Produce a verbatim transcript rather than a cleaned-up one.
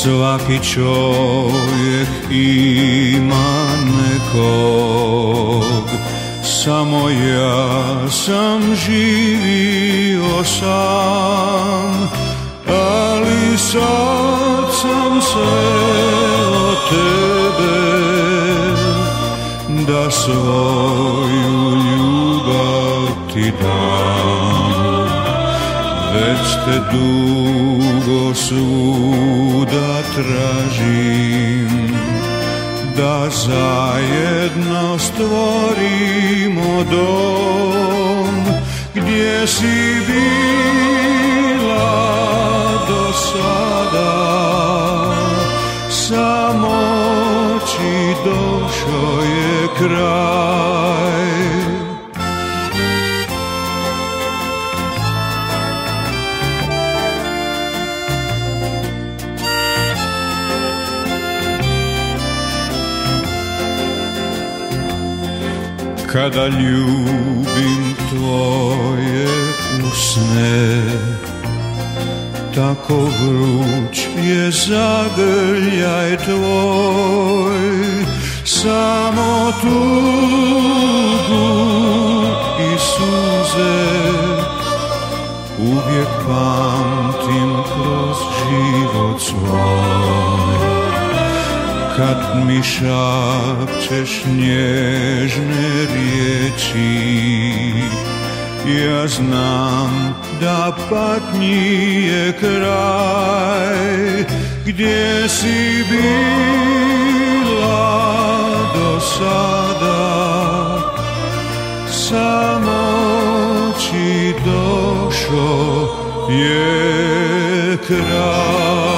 Svaki čovjek ima nekog, samo ja sam živio sam, ali sad sam sreo tebe, da svoju ljubav ti dam. Već te dugo svuda tražim, da zajedno stvorimo dom. Gdje si bila do sada, samoći došao je kraj. Kada ljubim tvoje usne, tako vruć je zagrljaj tvoj. Samo tugu i suze uvijek pamtim kroz život svoj. Kad mi šapćeš nježne riječi, ja znam da patnji je kraj. Gdje si bila do sada, samoći došao je kraj.